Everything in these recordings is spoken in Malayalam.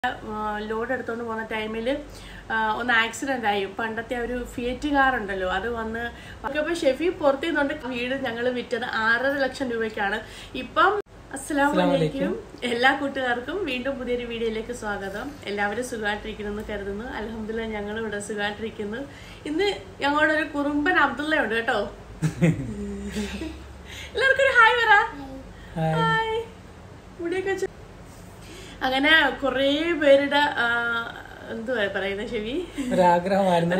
ലോഡ് എടുത്തുകൊണ്ട് പോകുന്ന ടൈമിൽ ഒന്ന് ആക്സിഡന്റ് ആയി. പണ്ടത്തെ ഒരു ഫിയറ്റ് കാർ ഉണ്ടല്ലോ, അത് വന്ന് അപ്പോൾ ഷെഫി പുറത്തു നിന്നുകൊണ്ട് വീട് ഞങ്ങൾ വിറ്റത് 6.5 ലക്ഷം രൂപയ്ക്കാണ്. ഇപ്പം അസ്സലാമലൈക്കും എല്ലാ കൂട്ടുകാർക്കും വീണ്ടും പുതിയൊരു വീഡിയോയിലേക്ക് സ്വാഗതം. എല്ലാവരും സുഖമായിട്ടിരിക്കുന്നു കരുതുന്നു. അൽഹംദുലില്ലാഹ് ഞങ്ങളും ഇവിടെ സുഖമായിട്ടിരിക്കുന്നു. ഇന്ന് ഞങ്ങളുടെ ഒരു കുറുമ്പൻ അബ്ദുള്ള ഉണ്ട് കേട്ടോ. എല്ലാവർക്കും ഒരു ഹായ് പറ. ഹായ്. മുടിയൊക്കെ വെച്ച് അങ്ങനെ കൊറേ പേരുടെ എന്തുവാ പറയുന്നത് ഷെവി, ഒരാഗ്രഹമായിരുന്നു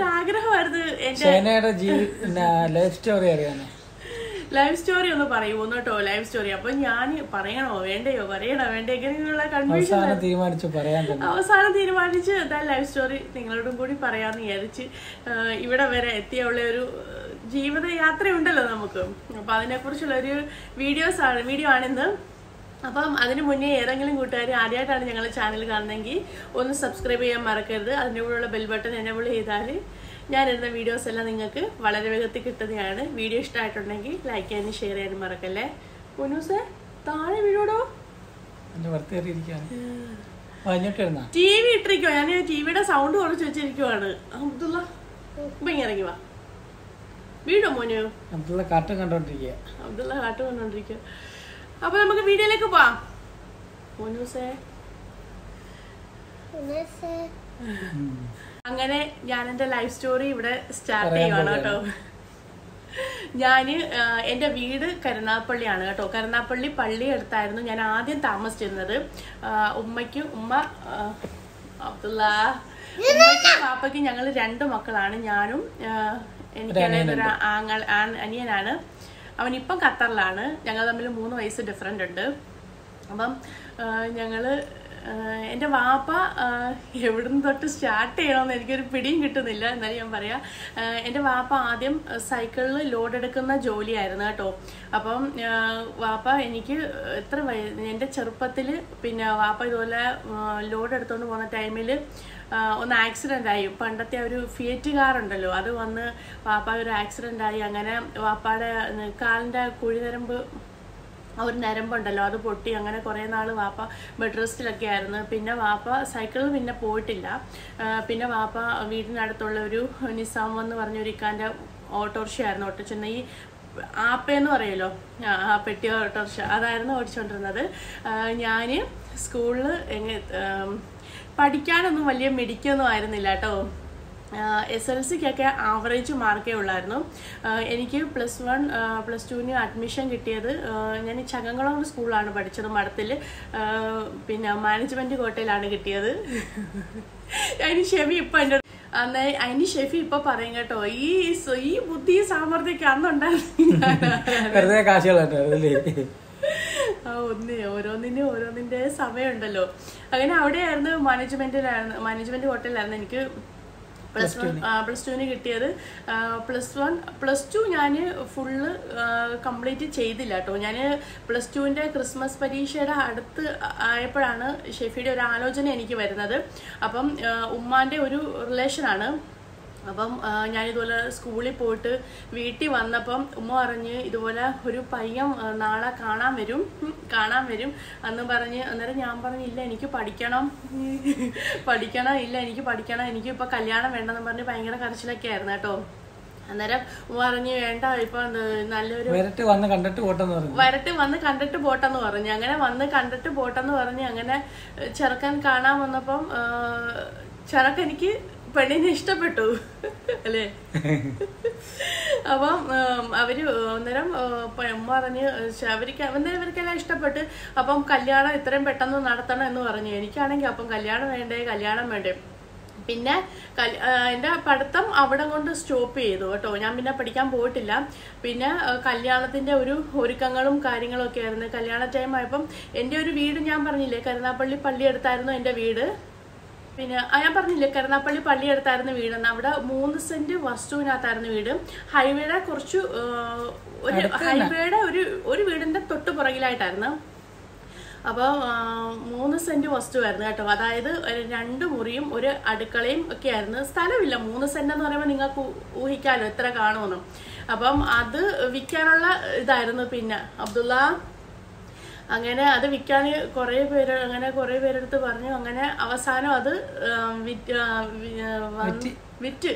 ലൈഫ് സ്റ്റോറി ഒന്ന് പറയുമോ കേട്ടോ. ലൈഫ് സ്റ്റോറി അപ്പൊ ഞാൻ പറയണോ വേണ്ടയോ എങ്ങനെയുള്ള കൺഫ്യൂഷൻ അവസാനം തീരുമാനിച്ച് എന്തായാലും ലൈഫ് സ്റ്റോറി നിങ്ങളോടും കൂടി പറയാന്ന് വിചാരിച്ച് ഇവിടെ വരെ എത്തിയുള്ള ഒരു ജീവിത യാത്രയുണ്ടല്ലോ നമുക്ക്. അപ്പൊ അതിനെ കുറിച്ചുള്ള ഒരു വീഡിയോ ആണിന്ന്. അപ്പം അതിന് മുന്നേ ഏതെങ്കിലും കൂട്ടുകാർ ആദ്യമായിട്ടാണ് ഞങ്ങളുടെ ചാനൽ കാണുന്നതെങ്കിൽ ഒന്ന് സബ്സ്ക്രൈബ് ചെയ്യാൻ മറക്കരുത്. അതിൻ്റെ കൂടെയുള്ള ബെൽ ബട്ടൺ എനേബിൾ ചെയ്താൽ ഞാനിടുന്ന വീഡിയോസ് എല്ലാം നിങ്ങൾക്ക് വളരെ വേഗത്തിൽ കിട്ടുന്നതാണ്. വീഡിയോ ഇഷ്ടമായിട്ടുണ്ടെങ്കിൽ ലൈക്ക് ചെയ്യാനും ഷെയർ ചെയ്യാനും മറക്കല്ലേ. പൊന്നൂസേ താഴെ വീടോടോ ടി വി ഇട്ടിരിക്കുവോ? ഞാൻ ടിവിയുടെ സൗണ്ട് കുറച്ച് വെച്ചിരിക്കുവാണ്. അബ്ദുള്ള ഇപ്പൊ ഇറങ്ങി വാ. വീടോ മോനു? അബ്ദുള്ള കാട്ടും കണ്ടോണ്ടിരിക്കുക. അപ്പൊ നമുക്ക് വീഡിയോയിലേക്ക് പോവാം. അങ്ങനെ ഞാൻ എന്റെ ലൈഫ് സ്റ്റോറി ഇവിടെ സ്റ്റാർട്ട് ചെയ്യുവാണ് കേട്ടോ. ഞാന് എന്റെ വീട് കരുനാഗപ്പള്ളിയാണ് കേട്ടോ. കരുനാഗപ്പള്ളി പള്ളി അടുത്തായിരുന്നു ഞാൻ ആദ്യം താമസിച്ചിരുന്നത്. ഉമ്മയ്ക്കും പാപ്പയ്ക്കും ഞങ്ങൾ 2 മക്കളാണ്. ഞാനും എനിക്കൊരു അനിയനാണ്. അവൻ ഇപ്പം ഖത്തറിലാണ്. ഞങ്ങൾ തമ്മിൽ 3 വയസ്സ് ഡിഫറൻ്റ് ഉണ്ട്. അപ്പം ഞങ്ങള് എൻ്റെ വാപ്പ എവിടുന്ന് തൊട്ട് സ്റ്റാർട്ട് ചെയ്യണമെന്ന് എനിക്കൊരു പിടിയും കിട്ടുന്നില്ല. എന്നാലും ഞാൻ പറയാം. എൻ്റെ വാപ്പ ആദ്യം സൈക്കിളിൽ ലോഡ് എടുക്കുന്ന ജോലിയായിരുന്നു കേട്ടോ. അപ്പം വാപ്പ എനിക്ക് എൻ്റെ ചെറുപ്പത്തിൽ പിന്നെ വാപ്പ ഇതുപോലെ ലോഡ് എടുത്തുകൊണ്ട് പോകുന്ന ടൈമിൽ ഒന്ന് ആക്സിഡന്റ് ആയി. പണ്ടത്തെ ഒരു ഫിയറ്റ് കാർ ഉണ്ടല്ലോ, അത് വന്ന് വാപ്പ ഒരു ആക്സിഡന്റ് ആയി. അങ്ങനെ വാപ്പയുടെ കാലിൻ്റെ കുഴിനരമ്പ് ഒരു നരമ്പുണ്ടല്ലോ അത് പൊട്ടി. അങ്ങനെ കുറേ നാൾ വാപ്പ ബെഡ് റെസ്റ്റിലൊക്കെ ആയിരുന്നു. പിന്നെ വാപ്പ സൈക്കിളിൽ പിന്നെ പോയിട്ടില്ല. പിന്നെ വാപ്പ വീടിനടുത്തുള്ള ഒരു നിസാം എന്ന് പറഞ്ഞൊരു ഇക്കാൻ്റെ ഓട്ടോറിക്ഷ ആയിരുന്നു ഓട്ടിച്ചെന്ന ഈ ആപ്പയെന്ന് പറയുമല്ലോ, ആ പെട്ടി ഓട്ടോറിക്ഷ അതായിരുന്നു ഓടിച്ചുകൊണ്ടിരുന്നത്. ഞാൻ സ്കൂളിൽ പഠിക്കാനൊന്നും വലിയ മിടിക്കൊന്നും ആയിരുന്നില്ല കേട്ടോ. SLCക്കൊക്കെ ആവറേജ് മാർക്കേ ഉള്ളായിരുന്നു. എനിക്ക് +1 +2 അഡ്മിഷൻ കിട്ടിയത് ഞാൻ ഈ ചങ്ങങ്കുളം സ്കൂളിലാണ് പഠിച്ചത്, മഠത്തിൽ. പിന്നെ മാനേജ്മെന്റ് കോട്ടയിലാണ് കിട്ടിയത്. അതിന് ഷെഫി ഇപ്പൊ പറയും കേട്ടോ, ഈ ബുദ്ധി സാമർഥ്യമൊക്കെ അന്നുണ്ടായിരുന്നു. ഓരോന്നിന്റെ സമയമുണ്ടല്ലോ. അങ്ങനെ അവിടെയായിരുന്നു മാനേജ്മെന്റ് ഹോട്ടലിലായിരുന്നു എനിക്ക് +2 കിട്ടിയത്. +2 ഞാൻ ഫുള്ള് കംപ്ലീറ്റ് ചെയ്തില്ല കേട്ടോ. ഞാൻ +2ന്റെ ക്രിസ്മസ് പരീക്ഷയുടെ അടുത്ത് ആയപ്പോഴാണ് ഷെഫിയുടെ ഒരു ആലോചന എനിക്ക് വരുന്നത്. അപ്പം ഉമ്മാന്റെ ഒരു റിലേഷനാണ്. അപ്പം ഞാനിതുപോലെ സ്കൂളിൽ പോയിട്ട് വീട്ടിൽ വന്നപ്പം ഉമ്മ പറഞ്ഞ് ഇതുപോലെ ഒരു പയ്യൻ നാളെ കാണാൻ വരും എന്ന് പറഞ്ഞ്. അന്നേരം ഞാൻ പറഞ്ഞു ഇല്ല എനിക്ക് പഠിക്കണം, എനിക്കിപ്പോൾ കല്യാണം വേണ്ടെന്ന് പറഞ്ഞ് ഭയങ്കര കരച്ചിലൊക്കെ ആയിരുന്നു കേട്ടോ. അന്നേരം പറഞ്ഞ് വേണ്ട ഇപ്പൊ നല്ലൊരു വരട്ട് വന്ന് കണ്ടിട്ട് പോട്ടെന്ന് പറഞ്ഞു. അങ്ങനെ വന്ന് കണ്ടിട്ട് പോട്ടെന്ന് പറഞ്ഞ് അങ്ങനെ ചെറുക്കൻ കാണാൻ വന്നപ്പം ചെറുക്കൻ എനിക്ക് പെണ്ണിനെ ഇഷ്ടപ്പെട്ടു അല്ലേ. അപ്പം അവര് അന്നേരം പറഞ്ഞ് ഇവർക്കെല്ലാം ഇഷ്ടപ്പെട്ട്. അപ്പം കല്യാണം എത്രയും പെട്ടെന്ന് നടത്തണം എന്ന് പറഞ്ഞു. എനിക്കാണെങ്കിൽ അപ്പം കല്യാണം വേണ്ടേ. പിന്നെ എൻ്റെ പഠിത്തം അവിടെ കൊണ്ട് സ്റ്റോപ്പ് ചെയ്തു കേട്ടോ. ഞാൻ പിന്നെ പഠിക്കാൻ പോയിട്ടില്ല. പിന്നെ കല്യാണത്തിന്റെ ഒരു ഒരുക്കങ്ങളും കാര്യങ്ങളും ഒക്കെ ആയിരുന്നു. കല്യാണ ടൈം ആയപ്പം എൻ്റെ ഒരു വീട് ഞാൻ പറഞ്ഞില്ലേ, കരുനാഗപ്പള്ളി പള്ളി അടുത്തായിരുന്നു എൻ്റെ വീട്. പിന്നെ ഞാൻ പറഞ്ഞില്ലേ കരുനാഗപ്പള്ളി പള്ളി അടുത്തായിരുന്നു വീടെന്ന്. അവിടെ 3 സെന്റ് വസ്തുവിനകത്തായിരുന്നു വീട്. ഹൈവേയുടെ ഒരു വീടിന്റെ തൊട്ട് പുറകിലായിട്ടായിരുന്നു. അപ്പോൾ 3 സെന്റ് വസ്തുവായിരുന്നു കേട്ടോ. അതായത് 2 മുറിയും ഒരു അടുക്കളയും ഒക്കെ ആയിരുന്നു. സ്ഥലമില്ല. 3 സെന്റ് എന്ന് പറയുമ്പോൾ നിങ്ങൾക്ക് ഊഹിക്കാലോ എത്ര കാണുമെന്ന്. അപ്പം അത് വിൽക്കാനുള്ള ഇതായിരുന്നു. പിന്നെ അബ്ദുള്ള അങ്ങനെ അത് വിൽക്കാൻ കുറേ പേരെടുത്ത് പറഞ്ഞു. അങ്ങനെ അവസാനം അത് വിറ്റ്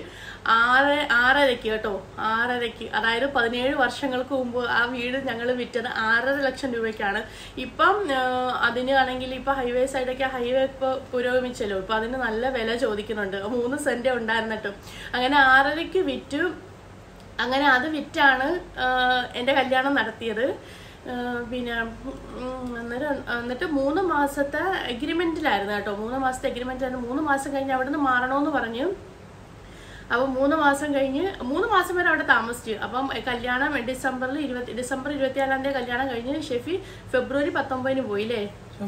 6.5 കേട്ടോ, 6.5. അതായത് 17 വർഷങ്ങൾക്ക് മുമ്പ് ആ വീട് ഞങ്ങൾ വിറ്റത് 6.5 ലക്ഷം രൂപയ്ക്കാണ്. ഇപ്പം അതിനാണെങ്കിൽ ഇപ്പൊ ഹൈവേ സൈഡൊക്കെ ഹൈവേ ഇപ്പൊ പുരോഗമിച്ചല്ലോ, ഇപ്പൊ അതിന് നല്ല വില ചോദിക്കുന്നുണ്ട്. 3 സെന്റ് ഉണ്ടായിരുന്നിട്ടും അങ്ങനെ 6.5ക്ക് വിറ്റു. അങ്ങനെ അത് വിറ്റാണ് എൻ്റെ കല്യാണം നടത്തിയത്. പിന്നെ എന്നിട്ട് 3 മാസത്തെ എഗ്രിമെന്റിലായിരുന്നു കേട്ടോ, 3 മാസത്തെ എഗ്രിമെന്റിലായിരുന്നു. 3 മാസം കഴിഞ്ഞ് അവിടെ നിന്ന് മാറണമെന്ന് പറഞ്ഞു. അപ്പം 3 മാസം കഴിഞ്ഞ് 3 മാസം വരെ അവിടെ താമസിച്ചു. അപ്പം കല്യാണം ഡിസംബർ 24 കല്യാണം കഴിഞ്ഞ് ഷെഫി ഫെബ്രുവരി 19 പോയില്ലേ?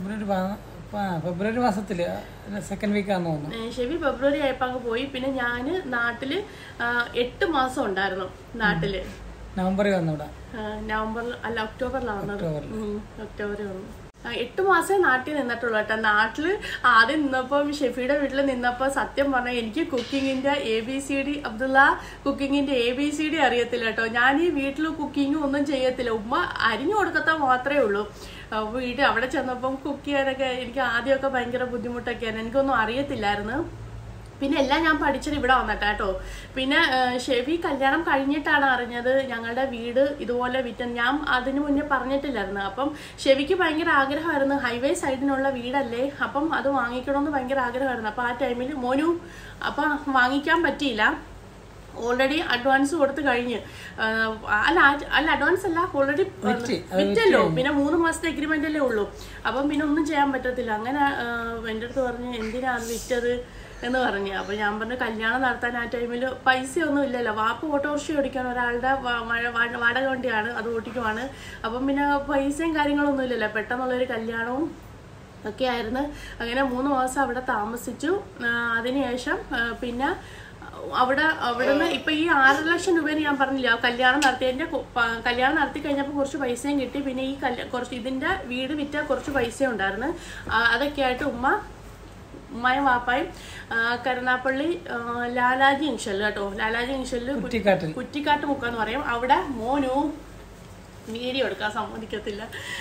ഫെബ്രുവരി മാസത്തില് സെക്കൻഡ് വീക്കാന്ന് തോന്നുന്നു. ഷെഫി ഫെബ്രുവരി ആയപ്പോ അങ്ങ് പോയി. പിന്നെ ഞാന് നാട്ടില് 8 മാസം ഉണ്ടായിരുന്നു നാട്ടില്. നവംബറിൽ വന്നു. നവംബറിൽ അല്ല, ഒക്ടോബറിലാണ് വന്നത്. ഒക്ടോബറിൽ വന്നു. 8 മാസമേ നാട്ടിൽ നിന്നിട്ടുള്ളൂ കേട്ടോ. നാട്ടില് ആദ്യം നിന്നപ്പം ഷെഫിയുടെ വീട്ടിൽ നിന്നപ്പോ സത്യം പറഞ്ഞാൽ എനിക്ക് കുക്കിങ്ങിന്റെ ABCD അബ്ദുള്ള കുക്കിങ്ങിന്റെ ABCD അറിയത്തില്ല കേട്ടോ. ഞാൻ ഈ വീട്ടിൽ കുക്കിംഗ് ഒന്നും ചെയ്യത്തില്ല, ഉമ്മ അരിഞ്ഞു കൊടുക്കത്താ മാത്രമേ ഉള്ളൂ. വീട് അവിടെ ചെന്നപ്പം കുക്ക് ചെയ്യാനൊക്കെ എനിക്ക് ആദ്യമൊക്കെ ഭയങ്കര ബുദ്ധിമുട്ടൊക്കെയാണ്, എനിക്കൊന്നും അറിയത്തില്ലായിരുന്നു. പിന്നെ എല്ലാം ഞാൻ പഠിച്ചത് ഇവിടെ വന്നിട്ടാട്ടോ. പിന്നെ ഷെഫി കല്യാണം കഴിഞ്ഞിട്ടാണ് അറിഞ്ഞത് ഞങ്ങളുടെ വീട് ഇതുപോലെ വിറ്റൻ. ഞാൻ അതിനു മുന്നേ പറഞ്ഞിട്ടില്ലായിരുന്നു. അപ്പം ഷെഫിക്ക് ഭയങ്കര ആഗ്രഹമായിരുന്നു, ഹൈവേ സൈഡിനുള്ള വീടല്ലേ, അപ്പം അത് വാങ്ങിക്കണമെന്ന് ഭയങ്കര ആഗ്രഹമായിരുന്നു. അപ്പം ആ ടൈമിൽ മോനു അപ്പം വാങ്ങിക്കാൻ പറ്റിയില്ല. ഓൾറെഡി അഡ്വാൻസ് കൊടുത്ത് കഴിഞ്ഞ്, അല്ല അഡ്വാൻസ് അല്ല, ഓൾറെഡി വിറ്റല്ലോ. പിന്നെ 3 മാസത്തെ എഗ്രിമെന്റ് അല്ലേ ഉള്ളൂ. അപ്പം പിന്നെ ഒന്നും ചെയ്യാൻ പറ്റത്തില്ല. അങ്ങനെ എൻ്റെ അടുത്ത് പറഞ്ഞ് എന്തിനാ അത് വിറ്റത് എന്ന് പറഞ്ഞു. അപ്പൊ ഞാൻ പറഞ്ഞു കല്യാണം നടത്താൻ ആ ടൈമിൽ പൈസയൊന്നും ഇല്ലല്ലോ. വാപ്പ ഓട്ടോറിക്ഷ ഓടിക്കാൻ ഒരാളുടെ വാടക വണ്ടിയാണ്, അത് ഓടിക്കുവാണ്. അപ്പം പിന്നെ പൈസയും കാര്യങ്ങളൊന്നും ഇല്ലല്ലോ, പെട്ടെന്നുള്ളൊരു കല്യാണവും ഒക്കെ ആയിരുന്നു. അങ്ങനെ 3 മാസം അവിടെ താമസിച്ചു. അതിനുശേഷം പിന്നെ അവിടുന്ന് ഇപ്പൊ ഈ 6 ലക്ഷം രൂപേന് ഞാൻ പറഞ്ഞില്ല, കല്യാണം നടത്തി കഴിഞ്ഞപ്പോൾ കുറച്ച് പൈസയും കിട്ടി. പിന്നെ ഈ കുറച്ച് ഇതിന്റെ വീട് വിറ്റ കുറച്ച് പൈസ ഉണ്ടായിരുന്നു. അതൊക്കെ ആയിട്ട് ഉമ്മയും വാപ്പായും കരുനാപ്പള്ളി ലാലാജി ജംഗ്ഷനിൽ കേട്ടോ, ലാലാജി ജംഗ്ഷനിൽ കുറ്റിക്കാട്ട് മുക്കാന്ന് പറയും, അവിടെ മോനു വീഡിയോ എടുക്കാൻ സമ്മതിക്കത്തില്ല.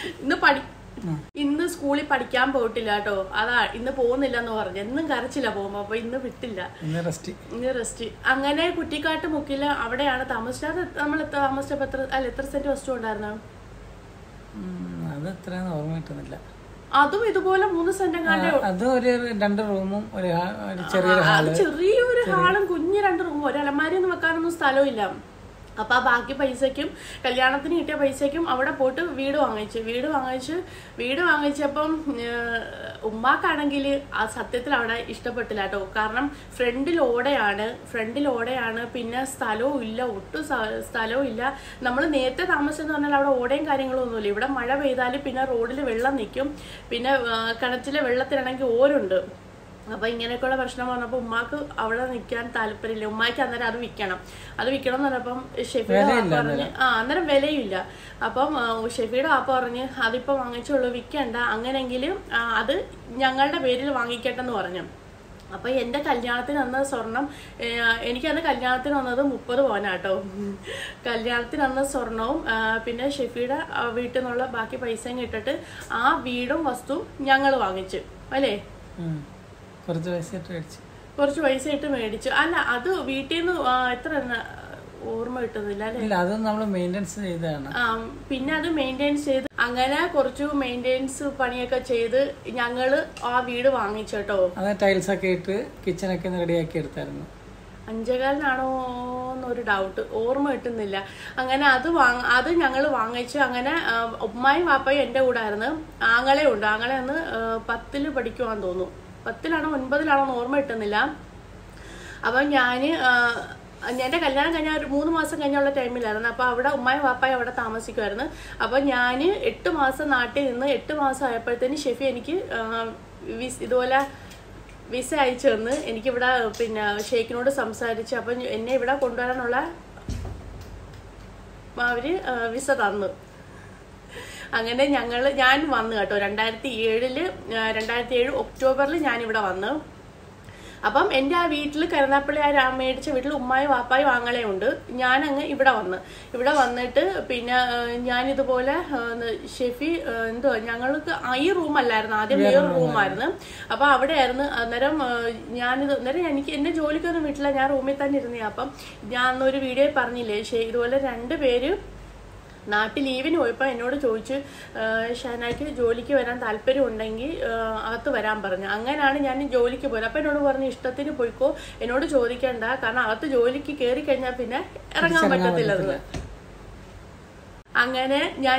ഇന്ന് സ്കൂളിൽ പഠിക്കാൻ പോയിട്ടില്ല കേട്ടോ. അതാ ഇന്ന് പോകുന്നില്ല എന്ന് പറഞ്ഞു, എന്നും കരച്ചില്ല പോകുമ്പോ. അപ്പൊ ഇന്ന് വിട്ടില്ല, ഇന്ന് റെസ്റ്റ്. അങ്ങനെ കുറ്റിക്കാട്ട് മുക്കില് അവിടെയാണ് താമസിച്ചത്. നമ്മൾ താമസിച്ചപ്പോ എത്ര സെന്റ് വസ്തു ഉണ്ടായിരുന്നു? അതും ഇതുപോലെ 3 സെന്റ് ചെറിയൊരു ഹാളും കുഞ്ഞു 2 റൂമും, ഒരു അലമാരി ഒന്നും വെക്കാനൊന്നും സ്ഥലമില്ല. അപ്പൊ ആ ബാക്കി പൈസക്കും കല്യാണത്തിന് കിട്ടിയ പൈസക്കും അവിടെ പോയിട്ട് വീട് വാങ്ങിച്ചപ്പം ഉമ്മാക്കാണെങ്കിൽ ആ സത്യത്തിൽ അവിടെ ഇഷ്ടപ്പെട്ടില്ല കേട്ടോ. കാരണം ഫ്രണ്ടിൽ ഓടയാണ്, പിന്നെ സ്ഥലവും ഇല്ല, ഒട്ടും സ്ഥലവും ഇല്ല. നമ്മൾ നേരത്തെ താമസിച്ചെന്ന് പറഞ്ഞാൽ അവിടെ ഓടയും കാര്യങ്ങളും ഒന്നുമില്ല. ഇവിടെ മഴ പെയ്താൽ പിന്നെ റോഡിൽ വെള്ളം നിൽക്കും, പിന്നെ കിണറ്റിലെ വെള്ളത്തിനാണെങ്കിൽ ഓരുണ്ട്. അപ്പൊ ഇങ്ങനെയൊക്കെയുള്ള പ്രശ്നം വന്നപ്പോ ഉമ്മാക്ക് അവിടെ നിൽക്കാൻ താല്പര്യമില്ല. ഉമ്മാക്ക് അന്നേരം അത് വിൽക്കണം എന്ന് പറഞ്ഞപ്പം ഷെഫിയുടെ വാപ്പ പറഞ്ഞ് അന്നേരം വിലയില്ല. അപ്പം ഷെഫിയുടെ വാപ്പ പറഞ്ഞ് അതിപ്പോ വാങ്ങിച്ചുള്ളൂ, വിൽക്കണ്ട, അങ്ങനെങ്കിൽ അത് ഞങ്ങളുടെ പേരിൽ വാങ്ങിക്കട്ടെന്ന് പറഞ്ഞു. അപ്പൊ എന്റെ കല്യാണത്തിന് വന്ന സ്വർണം, എനിക്കന്ന് കല്യാണത്തിന് വന്നത് 30 പവനാട്ടോ. കല്യാണത്തിന് വന്ന സ്വർണവും പിന്നെ ഷെഫിയുടെ വീട്ടിൽ നിന്നുള്ള ബാക്കി പൈസയും ഇട്ടിട്ട് ആ വീടും വസ്തുവും ഞങ്ങൾ വാങ്ങിച്ചു അല്ലേ. കുറച്ച് പൈസ ഇട്ട് മേടിച്ചു. അല്ല അത് വീട്ടിൽ നിന്ന് എത്ര ഓർമ്മ കിട്ടുന്നില്ല അല്ലേ. പിന്നെ അത് മെയിൻറ്റെയിൻസ് ചെയ്ത് അങ്ങനെ കുറച്ച് മെയിൻറ്റെയിൻസ് പണിയൊക്കെ ചെയ്ത് ഞങ്ങള് ആ വീട് വാങ്ങിച്ചോട്ടോ. ടൈൽസ് ഒക്കെ ഇട്ട് കിച്ചണൊക്കെ റെഡിയാക്കി എടുത്തായിരുന്നു. 5.15 എന്നൊരു ഡൗട്ട്, ഓർമ്മ കിട്ടുന്നില്ല. അങ്ങനെ അത് ഞങ്ങൾ വാങ്ങിച്ചു. അങ്ങനെ ഉമ്മായും വാപ്പയും എൻ്റെ കൂടെ ആയിരുന്നു. ആങ്ങളെ അന്ന് 10ൽ പഠിക്കുവാന്ന് തോന്നുന്നു, 10ലാണോ 9ലാണോ ഓർമ്മ കിട്ടുന്നില്ല. അപ്പം എൻ്റെ കല്യാണം കഴിഞ്ഞ ഒരു 3 മാസം കഴിഞ്ഞുള്ള ടൈമിലായിരുന്നു. അപ്പൊ അവിടെ ഉമ്മായും വാപ്പായും അവിടെ താമസിക്കുമായിരുന്നു. അപ്പൊ ഞാൻ 8 മാസം നാട്ടിൽ നിന്ന് 8 മാസം ആയപ്പോഴത്തേന് ഷെഫി എനിക്ക് ഇതുപോലെ വിസ അയച്ചു തന്ന്. എനിക്കിവിടെ പിന്നെ ഷെയ്ഖിനോട് സംസാരിച്ച് അപ്പം എന്നെ ഇവിടെ കൊണ്ടുവരാനുള്ള അവര് വിസ തന്നു. അങ്ങനെ ഞാൻ വന്നു കേട്ടോ. 2007 ഒക്ടോബറിൽ ഞാനിവിടെ വന്നു. അപ്പം എൻ്റെ ആ വീട്ടിൽ കരുനാപ്പള്ളി ആ മേടിച്ച വീട്ടിൽ ഉമ്മായും വാപ്പായും ആങ്ങളെയും ഉണ്ട്. ഞാനങ്ങ് ഇവിടെ വന്നിട്ട് പിന്നെ ഞാനിതുപോലെ ഷെഫി എന്തോ ഞങ്ങൾക്ക് ഈ റൂമല്ലായിരുന്നു, ആദ്യം വേറൊരു റൂമായിരുന്നു. അപ്പൊ അവിടെയായിരുന്നു. അന്നേരം എനിക്ക് എന്നെ ജോലിക്കൊന്നും വീട്ടില്ല, ഞാൻ റൂമിൽ തന്നെ ഇരുന്നേ. അപ്പം ഞാൻ അന്നൊരു വീഡിയോ പറഞ്ഞില്ലേ, ഇതുപോലെ 2 പേര് നാട്ടിൽ ലീവിന് പോയപ്പോൾ എന്നോട് ചോദിച്ചു ഷഹനായ്ക്ക് ജോലിക്ക് വരാൻ താല്പര്യം ഉണ്ടെങ്കിൽ അകത്ത് വരാൻ പറഞ്ഞു. അങ്ങനെയാണ് ഞാൻ ജോലിക്ക് പോയത്. അപ്പം എന്നോട് പറഞ്ഞു ഇഷ്ടത്തിന് പോയിക്കോ, എന്നോട് ചോദിക്കണ്ട, കാരണം അകത്ത് ജോലിക്ക് കയറി കഴിഞ്ഞാൽ പിന്നെ ഇറങ്ങാൻ പറ്റത്തില്ലത്. അങ്ങനെ ഞാൻ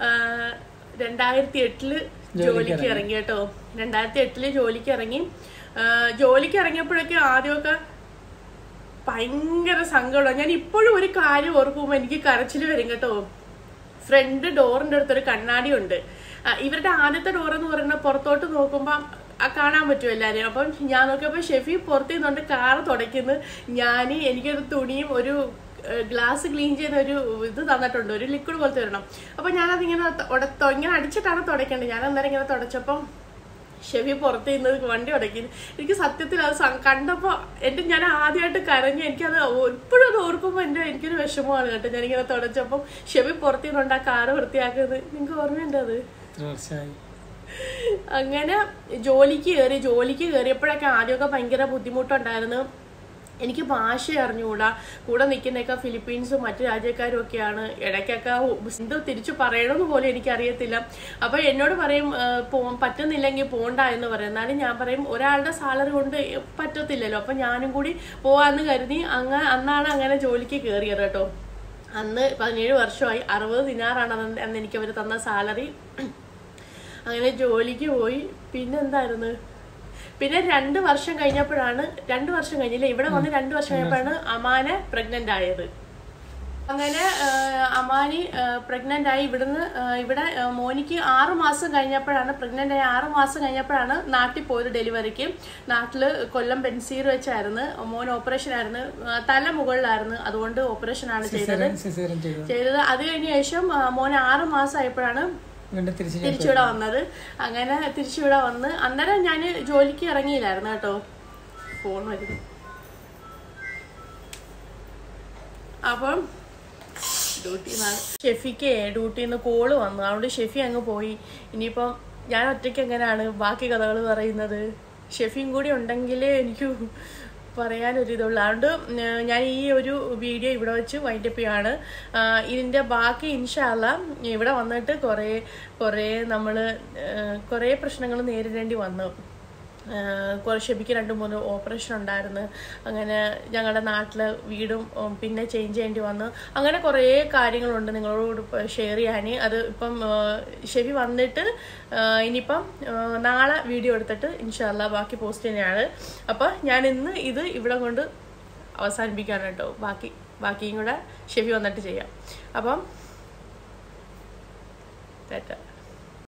2008 ജോലിക്ക് ഇറങ്ങി കേട്ടോ. 2008 ജോലിക്ക് ഇറങ്ങിയപ്പോഴൊക്കെ ആദ്യമൊക്കെ ഭയങ്കര സങ്കടമാണ്. ഞാൻ ഇപ്പോഴും ഒരു കാര്യം ഓർക്കുമ്പോൾ എനിക്ക് കരച്ചിൽ വരും കേട്ടോ. ഫ്രണ്ട് ഡോറിന്റെ അടുത്തൊരു കണ്ണാടി ഉണ്ട്. ഇവരുടെ ആദ്യത്തെ ഡോർ എന്ന് പറയുന്നത് പുറത്തോട്ട് നോക്കുമ്പോൾ കാണാൻ പറ്റും എല്ലാവരെയും. അപ്പം ഞാൻ നോക്കിയപ്പോൾ ഷെഫി പുറത്തു നിന്നുകൊണ്ട് കാറ് തുടയ്ക്കുന്നു. എനിക്കൊരു തുണിയും ഒരു ഗ്ലാസ് ക്ലീൻ ചെയ്യുന്ന ഒരു ഇത് തന്നിട്ടുണ്ട്, ഒരു ലിക്വിഡ് പോലത്തെ വരണം. അപ്പൊ ഞാനതിങ്ങനെ ഇങ്ങനെ അടിച്ചിട്ടാണ് തുടയ്ക്കേണ്ടത്. ഞാൻ അന്നേരം ഇങ്ങനെ തുടച്ചപ്പം ഷെഫി പുറത്ത് നിന്നത് വണ്ടി ഉടക്കുന്നു. എനിക്ക് സത്യത്തിൽ അത് കണ്ടപ്പോൾ ഞാൻ ആദ്യമായിട്ട് കരഞ്ഞു. എനിക്കത് ഇപ്പോഴും അത് ഓർക്കുമ്പോൾ എനിക്കൊരു വിഷമമാണ് കേട്ടോ. ഞാനിങ്ങനെ തുടച്ചപ്പം ഷെഫി പുറത്ത് നിന്നുണ്ട് ആ കാറ് വൃത്തിയാക്കുന്നത്. നിങ്ങൾക്ക് ഓർമ്മയുണ്ട് അത്? അങ്ങനെ ജോലിക്ക് കയറിയപ്പോഴൊക്കെ ആദ്യമൊക്കെ ഭയങ്കര ബുദ്ധിമുട്ടുണ്ടായിരുന്നു. എനിക്ക് ഭാഷ അറിഞ്ഞുകൂടാ. കൂടെ നിൽക്കുന്നതൊക്കെ ഫിലിപ്പീൻസും മറ്റു രാജ്യക്കാരും ഒക്കെയാണ്. ഇടയ്ക്കൊക്കെ എന്ത് തിരിച്ചു പറയണമെന്ന് പോലും എനിക്കറിയത്തില്ല. അപ്പൊ എന്നോട് പറയും പറ്റുന്നില്ലെങ്കിൽ പോണ്ട എന്ന് പറയും. എന്നാലും ഞാൻ പറയും ഒരാളുടെ സാലറി കൊണ്ട് പറ്റത്തില്ലല്ലോ, അപ്പൊ ഞാനും കൂടി പോവാന്ന് കരുതി അന്നാണ് അങ്ങനെ ജോലിക്ക് കയറിയത് കേട്ടോ. അന്ന് 17 വർഷമായി. 60 ദിനാറാണ് അന്ന് എനിക്ക് അവർ തന്ന സാലറി. അങ്ങനെ ജോലിക്ക് പോയി. പിന്നെ 2 വർഷം കഴിഞ്ഞപ്പോഴാണ്, 2 വർഷം കഴിഞ്ഞില്ല, ഇവിടെ വന്ന് 2 വർഷം കഴിഞ്ഞപ്പോഴാണ് അമാനെ പ്രഗ്നന്റ് ആയത്. അങ്ങനെ അമാനി പ്രഗ്നന്റ് ആയി. ഇവിടെ മോനിക്ക് 6 മാസം കഴിഞ്ഞപ്പോഴാണ് പ്രഗ്നന്റ് ആയി. 6 മാസം കഴിഞ്ഞപ്പോഴാണ് നാട്ടിൽ പോയത് ഡെലിവറിക്ക്. നാട്ടില് കൊല്ലം ബെൻസീർ വെച്ചായിരുന്നു. മോൻ ഓപ്പറേഷൻ ആയിരുന്നു, തല മുകളിലായിരുന്നു, അതുകൊണ്ട് ഓപ്പറേഷൻ ആണ് ചെയ്തത്. അത് കഴിഞ്ഞ ശേഷം മോൻ 6 മാസം ആയപ്പോഴാണ് തിരിച്ചിവിടെ വന്നത്. അങ്ങനെ തിരിച്ചിവിടെ വന്ന് അന്നേരം ഞാൻ ജോലിക്ക് ഇറങ്ങിയില്ലായിരുന്നു കേട്ടോ. ഫോൺ വരുന്നു. അപ്പം ഷെഫിക്ക് ഡ്യൂട്ടിന്ന് കോള് വന്നു. അതുകൊണ്ട് ഷെഫി അങ്ങ് പോയി. ഇനിയിപ്പം ഞാൻ ഒറ്റയ്ക്ക് എങ്ങനെയാണ് ബാക്കി കഥകൾ പറയുന്നത്? ഷെഫിയും കൂടി ഉണ്ടെങ്കിലേ എനിക്ക് പറയാനൊരിതുള്ളൂ. അതുകൊണ്ട് ഞാൻ ഈ ഒരു വീഡിയോ ഇവിടെ വെച്ച് വൈൻഡപ്പ് ചെയ്യാണ്. ഇതിൻ്റെ ബാക്കി ഇൻഷാ അല്ലാഹ് ഇവിടെ വന്നിട്ട് കുറേ പ്രശ്നങ്ങൾ നേരിടേണ്ടി വന്നു. ഷെബിക്ക് 2-3 ഓപ്പറേഷൻ ഉണ്ടായിരുന്നു. അങ്ങനെ ഞങ്ങളുടെ നാട്ടിലെ വീടും പിന്നെ ചേഞ്ച് ചെയ്യേണ്ടി വന്നു. അങ്ങനെ കുറേ കാര്യങ്ങളുണ്ട് നിങ്ങളോട് ഷെയർ ചെയ്യാൻ. അത് ഇപ്പം ഷെബി വന്നിട്ട് ഇനിയിപ്പം നാളെ വീഡിയോ എടുത്തിട്ട് ഇൻഷാ അല്ലാഹ് ബാക്കി പോസ്റ്റ് തന്നെയാണ്. അപ്പം ഞാൻ ഇന്ന് ഇത് ഇവിടെ കൊണ്ട് അവസാനിപ്പിക്കുകയാണ് കേട്ടോ. ബാക്കിയും കൂടെ ഷെബി വന്നിട്ട് ചെയ്യാം. അപ്പം